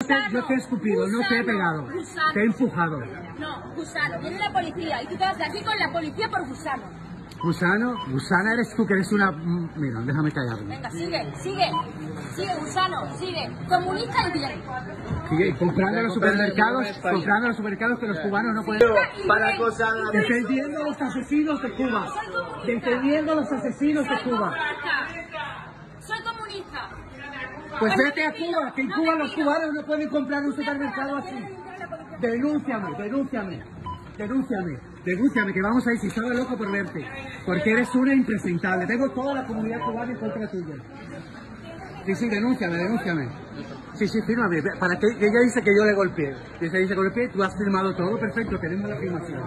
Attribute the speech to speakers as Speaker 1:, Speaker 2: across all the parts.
Speaker 1: Yo te he escupido, no te he pegado.
Speaker 2: Gusano.
Speaker 1: Te he empujado.
Speaker 2: No, gusano. Viene la policía y tú te vas de aquí con la policía por gusano.
Speaker 1: Gusano, gusana eres tú que eres una... Mira, déjame callarme.
Speaker 2: Venga, sigue, sigue. Sigue, gusano, sigue. Comunista y bien.
Speaker 1: Sigue comprando en los supermercados que los cubanos no pueden...
Speaker 3: Para acosar a la...
Speaker 1: Defendiendo a los asesinos de Cuba. Defendiendo a los asesinos de Cuba.
Speaker 2: Soy comunista.
Speaker 1: Pues vete a Cuba, que en Cuba los cubanos no pueden comprar en un supermercado así. Denúnciame, denúnciame, denúnciame, denúnciame, que vamos a ir, si estaba loco por verte. Porque eres una impresentable. Tengo toda la comunidad cubana en contra tuya. Sí, sí, denúnciame, denúnciame. Sí, sí, fírmame. Para que ella dice que yo le golpeé. Dice que golpeé, tú has firmado todo, perfecto, tenemos la firmación.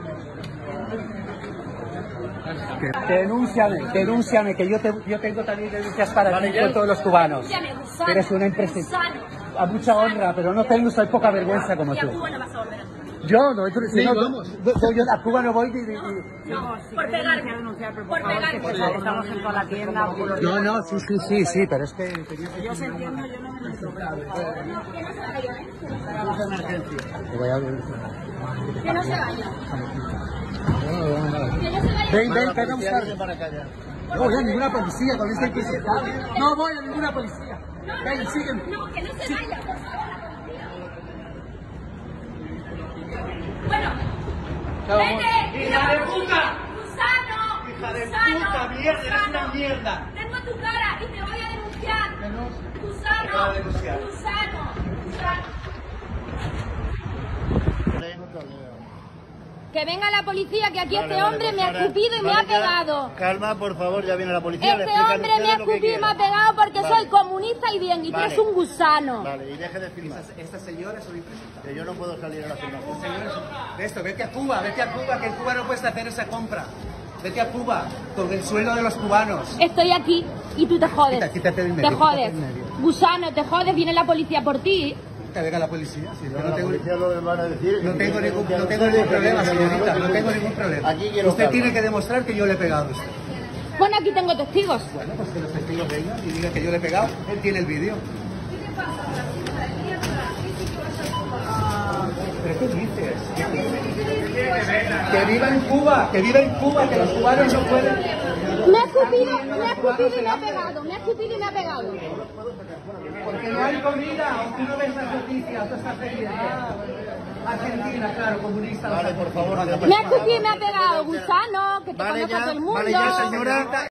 Speaker 1: Denúnciame, denúnciame, que yo tengo también denuncias para ti con todos los cubanos. Eres una impresentable. A mucha honra, pero no tengo, soy poca vergüenza como tú. Yo no, si no, yo a Cuba no voy ni...
Speaker 2: Por pegarme. Por pegarme.
Speaker 4: Estamos en toda la tienda.
Speaker 1: No, sí, pero es que...
Speaker 4: Yo se entiendo, yo no me meto.
Speaker 2: Que no se vaya.
Speaker 1: Ven, vamos a ver. No voy a ninguna policía con esta impresentable. No voy a ninguna policía. Ven, sígueme.
Speaker 2: No, que no se vaya, por favor. Bueno, vete.
Speaker 3: ¡Hija de puta!
Speaker 2: ¡Gusano!
Speaker 3: ¡Hija de
Speaker 2: ¡Gusano!
Speaker 3: puta! ¡Mierda! ¡Eres una
Speaker 2: ¡Gusano!
Speaker 3: mierda!
Speaker 2: Tengo tu cara y te voy a denunciar. ¡Gusano!
Speaker 3: va a denunciar.
Speaker 2: ¡Gusano! ¡Gusano! Que venga la policía, que aquí este hombre me ha escupido y me ha pegado.
Speaker 3: Calma, por favor, ya viene la policía.
Speaker 2: Este hombre me ha escupido y me ha pegado porque soy comunista y bien, y tú eres un gusano.
Speaker 3: Vale, y deje de filmar.
Speaker 1: Estas señoras son impresentables.
Speaker 3: Que yo no puedo salir a la filmación.
Speaker 1: Esto, vete a Cuba, que en Cuba no puedes hacer esa compra. Vete a Cuba, con el sueldo de los cubanos.
Speaker 2: Estoy aquí y tú te jodes.
Speaker 1: Quítate del medio,
Speaker 2: Te jodes.
Speaker 1: quítate del medio.
Speaker 2: Gusano, te jodes, viene la policía por ti.
Speaker 1: Que venga la policía. Si
Speaker 3: La policía lo que van a decir...
Speaker 1: no tengo ningún problema, señorita, no tengo ningún problema.
Speaker 3: Aquí quiero
Speaker 1: Usted
Speaker 3: calma.
Speaker 1: tiene que demostrar que yo le he pegado a usted.
Speaker 2: Bueno, aquí tengo testigos.
Speaker 1: Bueno, pues que los testigos vengan y digan que yo le he pegado. Él tiene el vídeo. ¿Pero qué dices? Que viva en Cuba, que viva en Cuba, que los cubanos no pueden...
Speaker 2: Me ha escupido y me ha pegado. Me ha escupido y me ha pegado.
Speaker 1: Porque no hay comida, o tú no ves las noticias, tú estás feliz. Argentina, claro, comunista.
Speaker 3: Vale, por favor.
Speaker 2: Me ha escupido y me ha pegado. Gusano, que te conozca todo el mundo.
Speaker 3: Vale ya, señora.